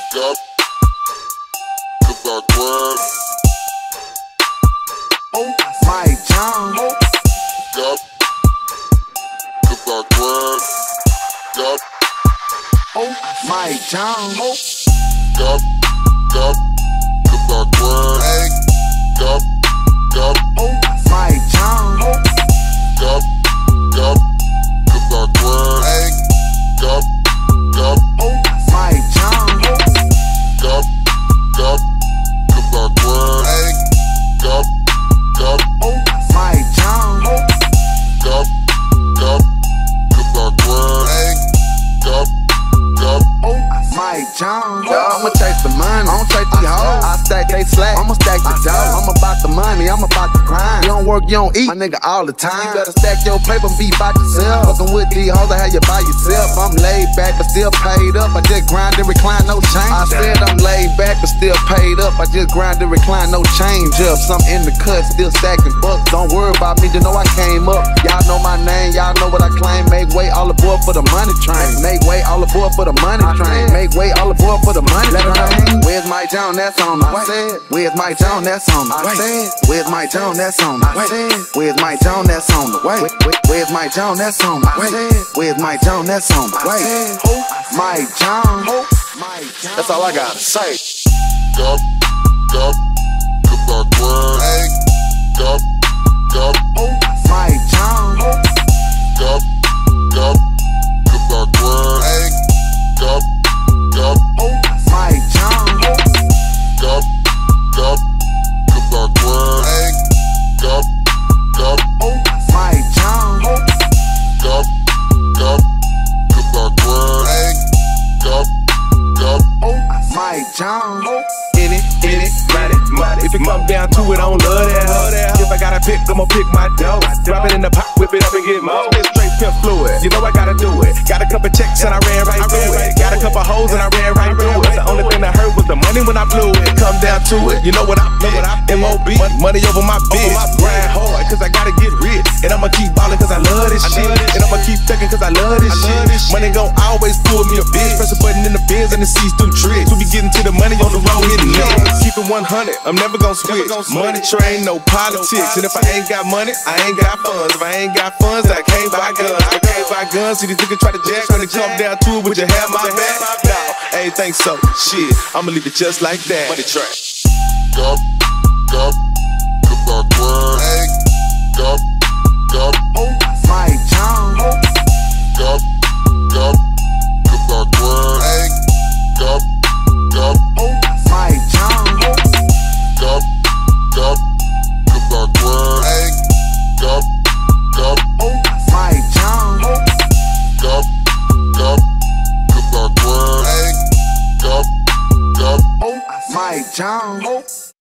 Yup. Cause I grind. Mike Jones. Yup. Cause I grind. Yup. Mike Jones. Yup. Yup. Cause I grind. Yup. Yup. Mike Jones. Yup. Yup. Cause I grind. Yup. Yup. Mike Jones. Yup. Yup. Cause I grind. Yup. Yup. Mike Jones. Yup. Yup. Cause I grind. Yup. Yup. Mike Jones. I'ma chase the money, I don't chase these hoes. I stack they slack, I'ma stack the dough. I'm about the money, I'm about the grind. You don't work, you don't eat, my nigga, all the time. You better stack your paper and be by yourself. Fucking with these hoes, I have you by yourself. I'm laid back but still paid up. I just grind and recline, no change. I said I'm laid back but still paid up. I just grind and recline, no change up. Some in the cut, still stacking bucks. Don't worry about me, just know I came up. Y'all know my name, y'all know what I claim. Make way all aboard for the money train. Make way all aboard for the money train. Make way all aboard for the money train. Where's Mike Jones? That's on the way. Where's Mike Jones? That's on the way. Where's Mike Jones? That's on the way. Where's Mike Jones? That's on the way. Where's Mike Jones? That's on the way. Where's Mike Jones? That's on the way. Mike Jones. That's all I gotta say. Yup. Yup. Cause I grind. Yup. Yup. Mike Jones. Yup. Yup. Cause I grind. Yup. Yup. Mike Jones. Yup. Yup. Cause I grind. Yup. Yup. Mike Jones. Yup. Yup. Cause I grind. Yup. Yup. Mike Jones. In it, money. If it come down to it, I don't love that hoe. If I gotta pick, I'ma pick my dough. Drop it in the pot, whip it up and get more. It's straight pimp fluid, you know I gotta do it. Got a couple checks and I ran right through it. Got a couple hoes and I ran right through it. The only thing I heard was the money when I blew it. Come down to it, you know what I meant. M.O.B. Money over my bitch. Grind hard, cause I gotta get rich. And I'ma keep ballin' cause I love this shit. And I'ma keep thuggin' cause I love this shit. Money gon' always pull me a bitch. Press a button in the Benz and the seats through tricks. We be getting to the money on the road hitting licks. Keep it 100, I'm never gon' switch. Money train, no politics. And if I ain't got money, I ain't got funds. If I ain't got funds, then I can't buy guns. I can't buy guns, see these niggas try to jack. When it come down to it, would you have my back? No, I ain't think so. Shit, I'ma leave it just like that. Money train. Yup. Yup. Cause I grind. Yup. Yup. Mike Jones. Yup. Yup. Cause I grind. Yup. Yup. Mike Jones. Yup. Yup. Cause I grind. Yup. Yup. Mike Jones. Yup. Yup. Cause I grind. Yup. Yup. Mike Jones.